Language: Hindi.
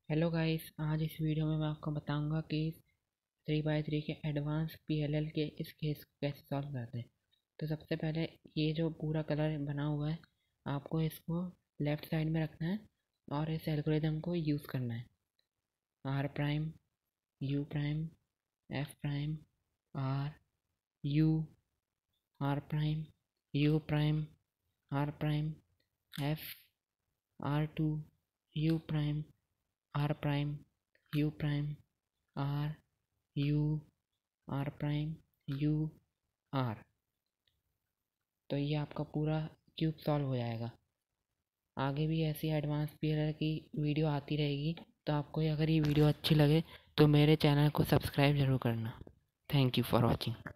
हेलो गाइस, आज इस वीडियो में मैं आपको बताऊंगा कि 3x3 के एडवांस PLL के इस केस को कैसे सॉल्व करते हैं। तो सबसे पहले ये जो पूरा कलर बना हुआ है, आपको इसको लेफ़्ट साइड में रखना है और इस एल्गोरिदम को यूज़ करना है। R prime, U prime, F prime, R, U, R prime, U prime, R prime, F, R2, U prime, R prime, U prime, R, U, R prime, U, R। तो ये आपका पूरा क्यूब सॉल्व हो जाएगा। आगे भी ऐसी एडवांस PLL की वीडियो आती रहेगी, तो आपको अगर ये वीडियो अच्छी लगे तो मेरे चैनल को सब्सक्राइब ज़रूर करना। Thank you for watching.